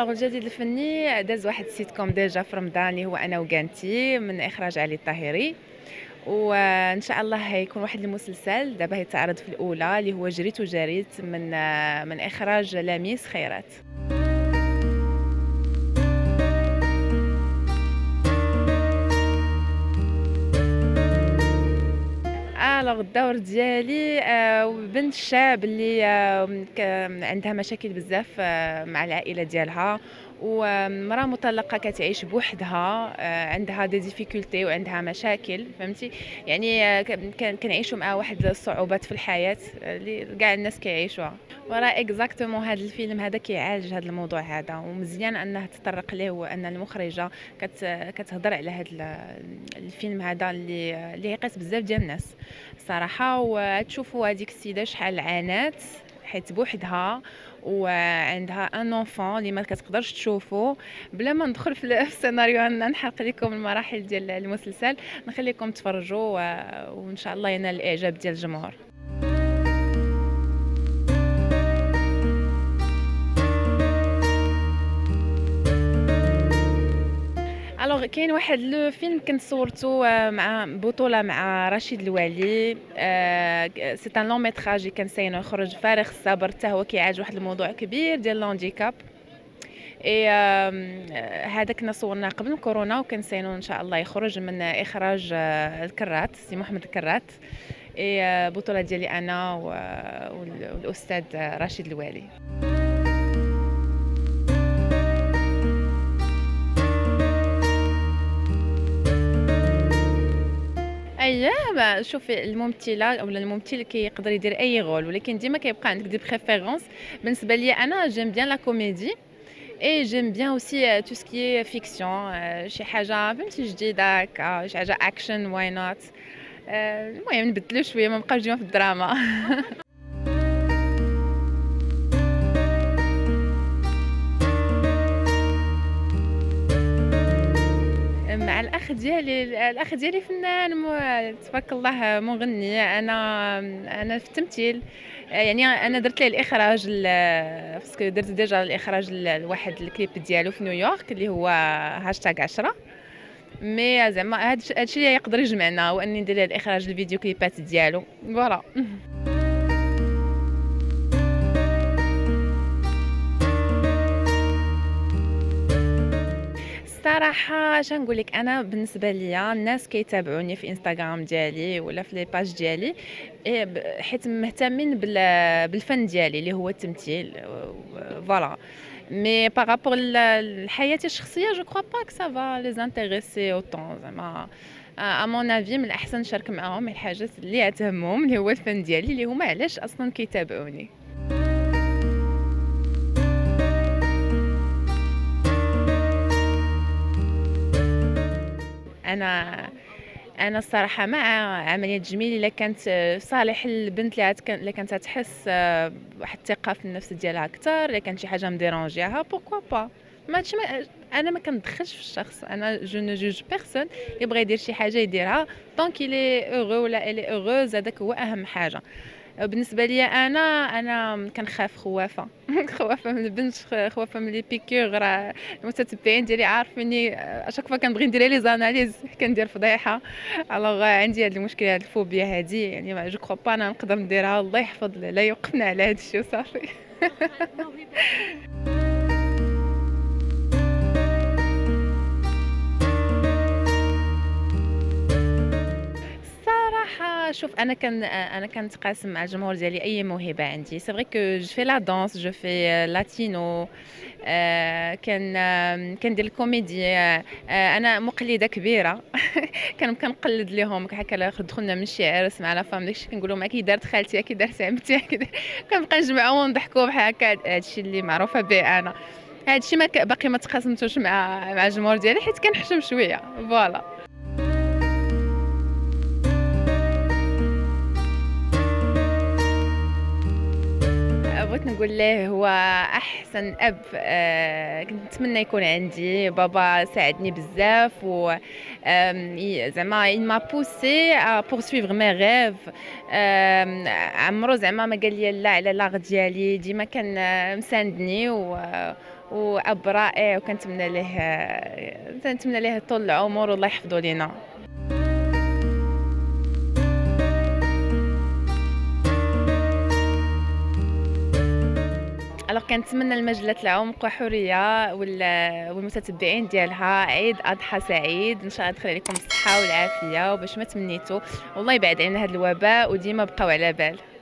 الوغ الجديد الفني داز واحد السيت كوم ديجا في رمضان اللي هو انا وكانتي من اخراج علي الطاهري. وان شاء الله هيكون واحد المسلسل دابا هيتعرض في الاولى اللي هو جريت وجريت من اخراج لميس خيرات. الوغ الدور ديالي بنت شاب اللي عندها مشاكل بزاف مع العائله ديالها، ومراه مطلقه كتعيش بوحدها، عندها دي ديفيكولتي وعندها مشاكل، فهمتي يعني. كنعيشوا مع واحد الصعوبات في الحياه اللي كاع الناس كيعيشوها. وراه اكزاكتومون هذا الفيلم هذا كيعالج هذا الموضوع هذا، ومزيان انه تطرق ليه، وان المخرجه كتهضر على هذا الفيلم هذا اللي يقيس بزاف ديال الناس صراحه. وتشوفوا هذيك السيده شحال عانات حيت بوحدها وعندها ان اونفون اللي ما كتقدرش تشوفه. بلا ما ندخل في السيناريو نحرق لكم المراحل ديال المسلسل، نخليكم تفرجوا وان شاء الله ينال الاعجاب ديال الجمهور. الوغ كاين واحد لو فيلم كنت صورته مع بطوله مع رشيد الوالي، سي ان لون ميتراج كنساينو يخرج فارغ الصبر، حتى هو كيعالج واحد الموضوع كبير ديال الهانديكاب. اي هذا كنا صورناه قبل كورونا، وكنساينو ان شاء الله يخرج من اخراج الكرات، سي محمد الكرات. اي بطوله ديالي انا والاستاذ رشيد الوالي. اييه شوفي، الممثله او الممثل كيقدر يدير اي غول، ولكن ديما كيبقى عندك دي بريفيرونس. بالنسبه لي انا جيم بيان لا كوميدي، اي جيم بيان اوسي تو سكي فيكسيون، شي حاجه فهمتي جديده هكا، شي حاجه اكشن، واي نوت. المهم نبدلو شويه، ما نبقاوش ديما في الدراما. مع الاخ ديالي فنان تبارك الله، مغني. انا في التمثيل، يعني انا درت ليه الاخراج باسكو درت ديجا الاخراج لواحد الكليب ديالو في نيويورك اللي هو هاشتاغ 10. مي زعما هادشي اللي يقدر يجمعنا هو اني ندير ليه الاخراج الفيديو كليبات ديالو، فوالا. الصراحه اش نقول لك، انا بالنسبه ليا الناس كيتابعوني في انستغرام ديالي ولا في لي باج ديالي، حيت مهتمين بالفن ديالي اللي هو التمثيل، فوالا. مي بارابور لحياتي الشخصيه جو كرو با كو سافا لي انتريسي اوتون، زعما مون افي من الاحسن نشارك معاهم الحاجات اللي تهمهم اللي هو الفن ديالي، اللي هما علاش اصلا كيتابعوني. انا انا الصراحه مع عمليه تجميل الا كانت صالح البنت اللي كانت تحس واحد الثقه في النفس ديالها اكثر، الا كانت شي حاجه مديرونجيها بوركوا با. ما هادشي انا ما كندخلش في الشخص، انا جو نو جوج بيرسون. اللي بغى يدير شي حاجه يديرها طونك الي اوغو ولا الي اوغوز، هذاك هو اهم حاجه. بالنسبه لي انا كنخاف، خوافه. خوافه من البنت، خوافه من لي بيكور. راه المتتبعين ديالي عارفيني اشاك فوا كنبغي ندير لي زاناليز كندير فضيحه. الوغ عندي هاد المشكله، هاد الفوبيا هادي، يعني جو كرو با انا نقدر نديرها. الله يحفظ لا يوقفنا على هاد الشيء وصافي. صراحة شوف، أنا كنتقاسم مع الجمهور ديالي أي موهبة عندي. سي فري كو جو في لا دانس، جو في لاتينو، كندير الكوميدي. أنا مقلدة كبيرة. كنقلد ليهم هكا، دخلنا من شي عرس مع لا فام داكشي كنقول لهم كي دارت خالتي، كي دارت عمتي، كنبقى نجمعهم ونضحكوا بحال هكا. هادشي اللي معروفة به أنا. هادشي باقي ما تقاسمتوش مع الجمهور ديالي حيت كنحشم شوية، فوالا. بغيت نقول ليه هو احسن اب كنت نتمنى يكون عندي. بابا ساعدني بزاف، و زعما il m'a poussé à poursuivre mes rêves. عمرو زعما ما قال لي لا على لاغ ديالي، ديما كان مساندني واب رائع، كنتمنى ليه طول العمر والله يحفظه لينا. كنتمنى لمجلة العمق وحرية والمتتبعين ديالها عيد اضحى سعيد، ان شاء الله تدخل عليكم الصحه والعافيه وباش ما تمنيتوا، والله يبعد علينا هذا الوباء وديما بقاو على بال.